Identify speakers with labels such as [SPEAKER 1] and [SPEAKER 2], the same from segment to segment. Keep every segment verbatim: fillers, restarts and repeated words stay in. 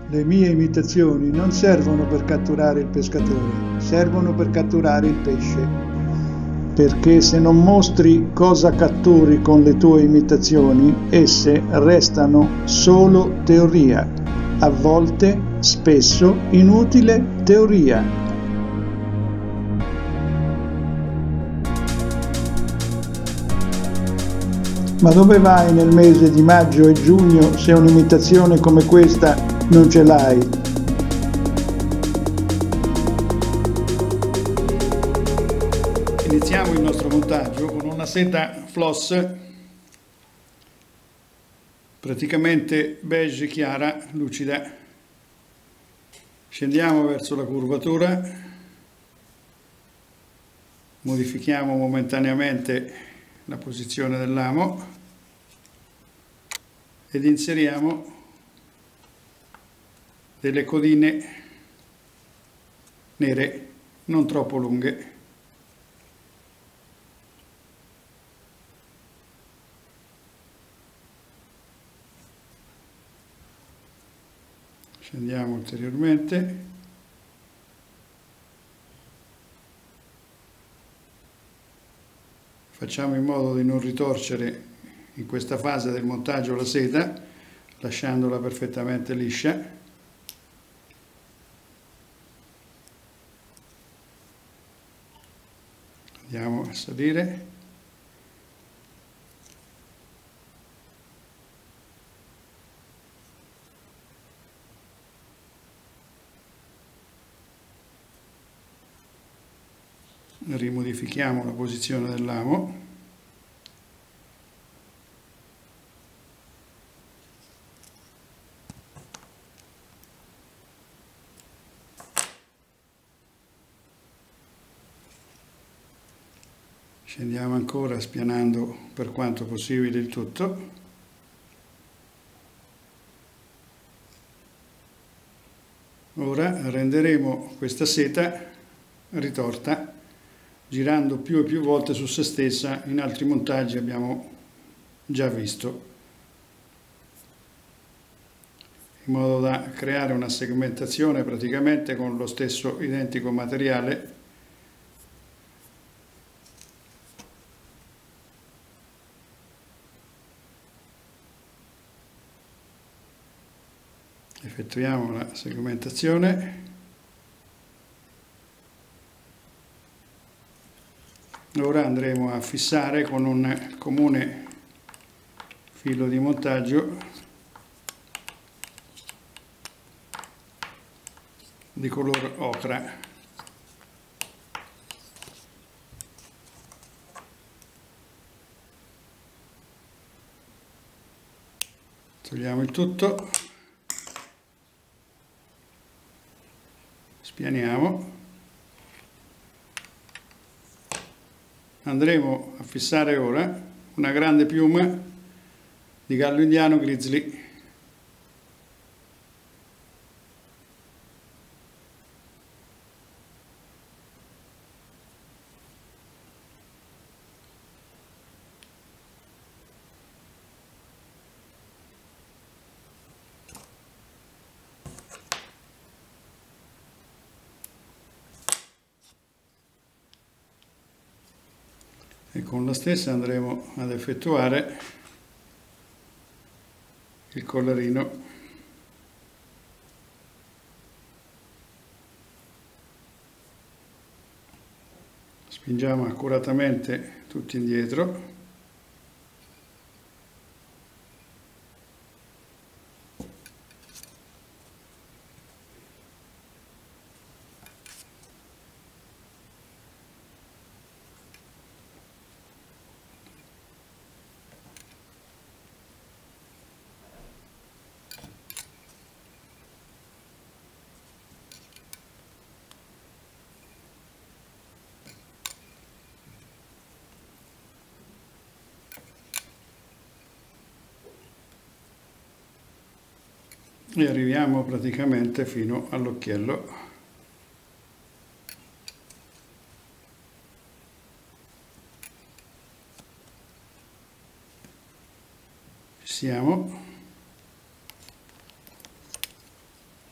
[SPEAKER 1] Le mie imitazioni non servono per catturare il pescatore, servono per catturare il pesce. Perché se non mostri cosa catturi con le tue imitazioni, esse restano solo teoria, a volte, spesso, inutile teoria. Ma dove vai nel mese di maggio e giugno se un'imitazione come questa non ce l'hai?
[SPEAKER 2] Iniziamo il nostro montaggio con una seta floss praticamente beige chiara, lucida. Scendiamo verso la curvatura, modifichiamo momentaneamente la posizione del lamo ed inseriamo delle codine nere non troppo lunghe. Scendiamo ulteriormente. Facciamo in modo di non ritorcere in questa fase del montaggio la seta, lasciandola perfettamente liscia. Andiamo a salire. Rimodifichiamo la posizione del lamo. Scendiamo ancora spianando per quanto possibile il tutto. Ora renderemo questa seta ritorta girando più e più volte su se stessa. In altri montaggi abbiamo già visto, in modo da creare una segmentazione praticamente con lo stesso identico materiale. Effettuiamo la segmentazione. Ora andremo a fissare con un comune filo di montaggio di color ocra. Togliamo il tutto, spianiamo. Andremo a fissare ora una grande piuma di gallo indiano grizzly. E con la stessa andremo ad effettuare il collarino. Spingiamo accuratamente tutti indietro. E arriviamo praticamente fino all'occhiello. Ci siamo.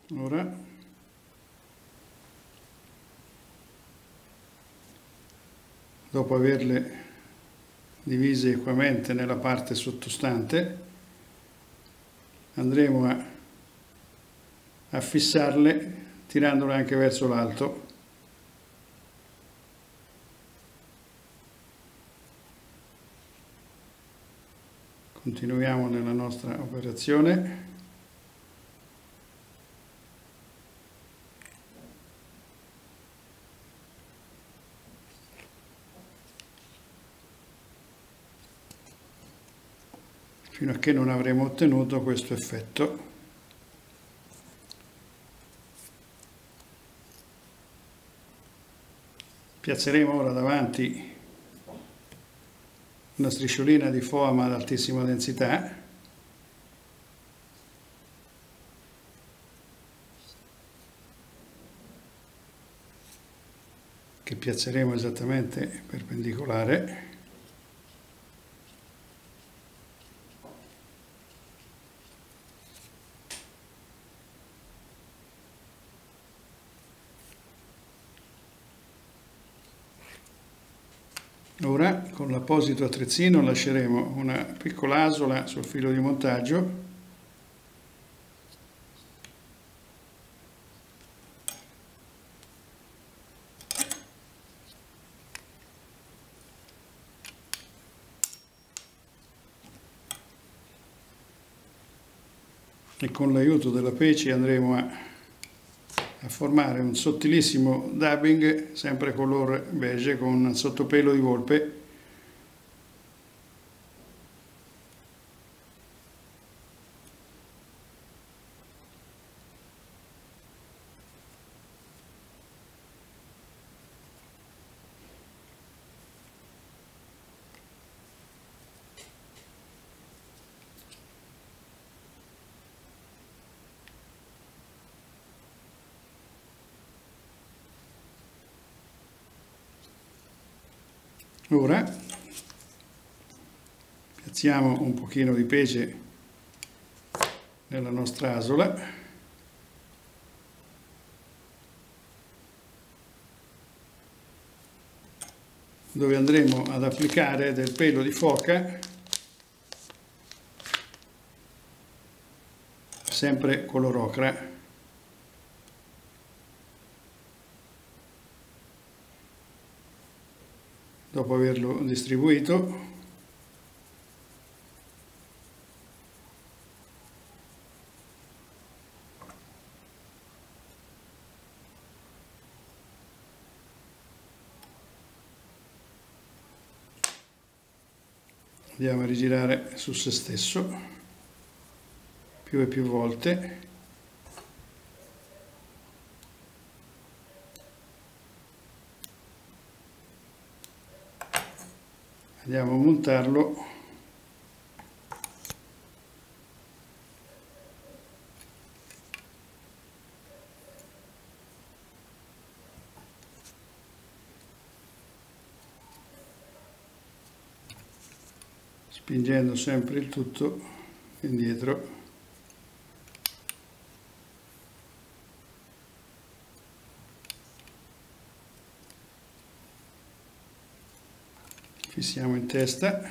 [SPEAKER 2] Ora dopo averle divise equamente nella parte sottostante andremo a, a fissarle tirandole anche verso l'alto. Continuiamo nella nostra operazione. Fino a che non avremo ottenuto questo effetto. Piazzeremo ora davanti una strisciolina di foam ad altissima densità che piazzeremo esattamente perpendicolare. Ora con l'apposito attrezzino lasceremo una piccola asola sul filo di montaggio e con l'aiuto della peci andremo a, a formare un sottilissimo dubbing sempre color beige con un sottopelo di volpe. Ora piazziamo un pochino di pece nella nostra asola dove andremo ad applicare del pelo di foca sempre color ocra. Dopo averlo distribuito andiamo a rigirare su se stesso più e più volte. Andiamo a montarlo spingendo sempre il tutto indietro. Fissiamo in testa.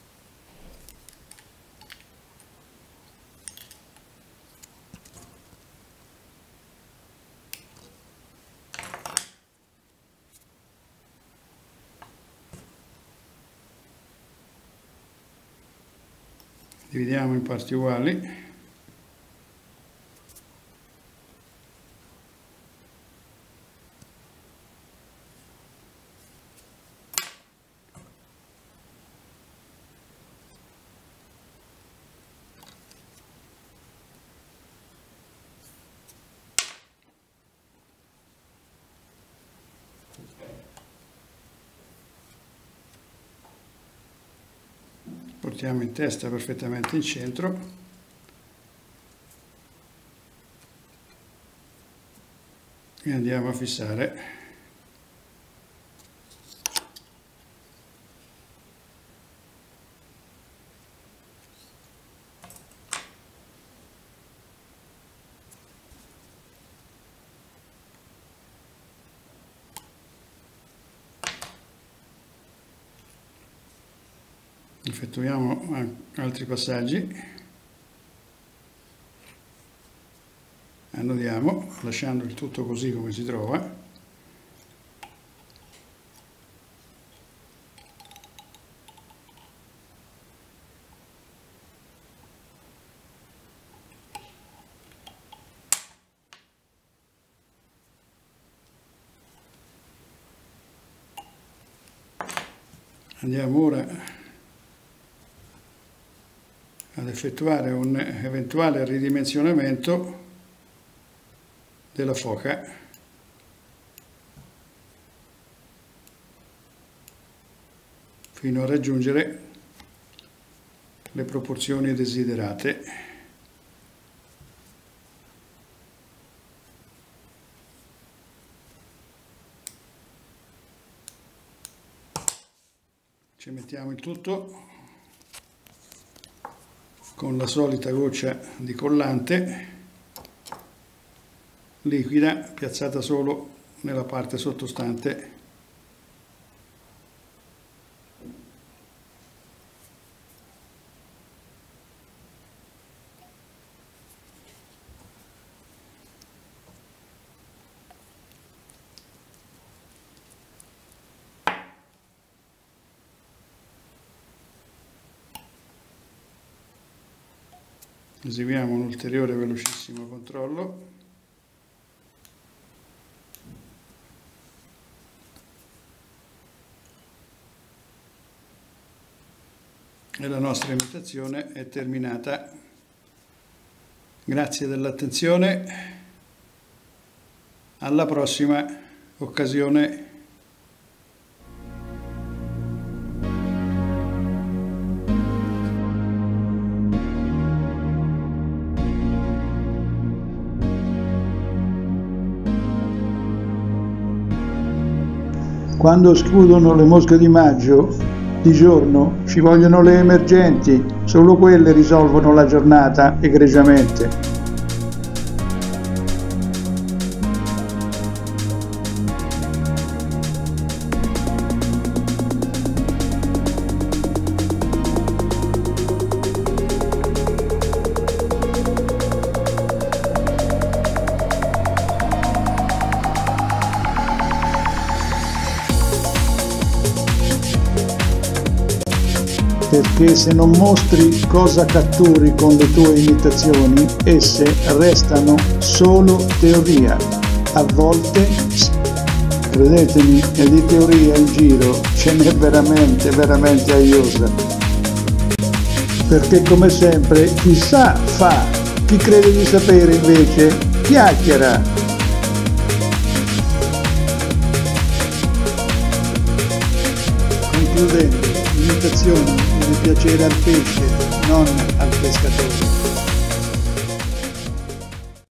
[SPEAKER 2] Dividiamo in parti uguali. Portiamo in testa perfettamente in centro e andiamo a fissare. effettuiamo altri passaggi, annodiamo lasciando il tutto così come si trova. Andiamo ora ad effettuare un eventuale ridimensionamento della foca fino a raggiungere le proporzioni desiderate. Ci mettiamo il tutto con la solita goccia di collante liquida piazzata solo nella parte sottostante . Eseguiamo un ulteriore velocissimo controllo. E la nostra imitazione è terminata. Grazie dell'attenzione. Alla prossima occasione.
[SPEAKER 1] Quando scudono le mosche di maggio, di giorno ci vogliono le emergenti, solo quelle risolvono la giornata egregiamente. Perché se non mostri cosa catturi con le tue imitazioni, esse restano solo teoria. A volte, credetemi, e di teoria in giro ce n'è veramente, veramente a iosa. Perché come sempre, chi sa fa, chi crede di sapere invece chiacchiera. Concludendo, imitazioni di piacere al pesce, non al pescatore.